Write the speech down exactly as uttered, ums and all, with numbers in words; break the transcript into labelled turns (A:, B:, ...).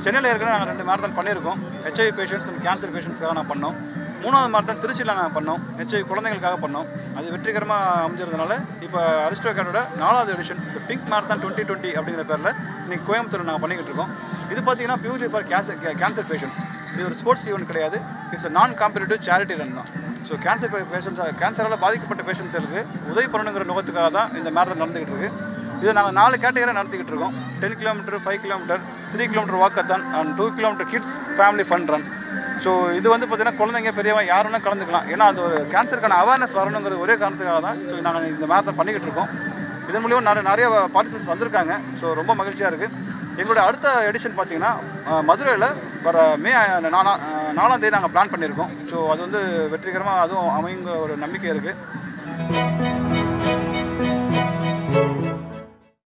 A: சென்னையில் ஏற்கனவே நாங்கள் ரெண்டு மேரத்தான் பண்ணியிருக்கோம். ஹெச்ஐவி பேஷண்ட்ஸ் அண்ட் கேன்சர் பேஷண்ட்ஸ்க்காக நான் பண்ணோம். மூணாவது மேரத்தான் திருச்சியில் நாங்கள் பண்ணோம். ஹெச்ஐவி குழந்தைங்களுக்காக பண்ணோம். அது வெற்றிகரமாக அமைஞ்சிருந்தனால இப்போ அரிஸ்டோகேட்டோட நாலாவது எடிஷன் இந்த பிங்க் மேரத்தான் டுவெண்ட்டி டுவெண்ட்டி அப்படிங்கிற பேரில் இன்றைக்கி கோயம்புத்தூர் நாங்கள் பண்ணிக்கிட்டு இருக்கோம். இது பார்த்தீங்கன்னா purely for cancer cancer patients. இது ஒரு ஸ்போர்ட்ஸ் ஈவெண்ட் கிடையாது. It's non competitive charity run தான். ஸோ கேன்சர் பேஷண்ட்ஸ் கேன்சரால் பாதிக்கப்பட்ட பேஷண்ட்ஸுக்கு உதவி பண்ணணுங்கிற நோக்கத்துக்காக தான் இந்த மேரத்தான் நடந்துகிட்டு இருக்குது. இது நாங்கள் நாலு கேட்டகரியாக நடத்திக்கிட்டு இருக்கோம். Ten kilometre five kilometre three kilometre walkathon and two kilometre kids family fun run. So இது வந்து பார்த்திங்கன்னா குழந்தைங்க பெரியவங்க யாருன்னா கலந்துக்கலாம். ஏன்னா அந்த ஒரு கேன்சருக்கான அவேர்னஸ் வரணுங்கிறது ஒரே காரணத்துக்காக தான் ஸோ நாங்கள் இந்த மேரத்தான் பண்ணிக்கிட்டு இருக்கோம். இதன் மூலியமாக நிறைய நிறைய பார்ட்டிசிபெண்ட்ஸ் வந்திருக்காங்க. ஸோ ரொம்ப மகிழ்ச்சியாக இருக்குது. எங்களோட அடுத்த எடிஷன் பார்த்திங்கன்னா மதுரையில் வர மே நாலா நாலாம் தேதி நாங்கள் பிளான் பண்ணியிருக்கோம். ஸோ அது வந்து வெற்றிகரமாக அதுவும் அமைங்கிற ஒரு நம்பிக்கை இருக்குது.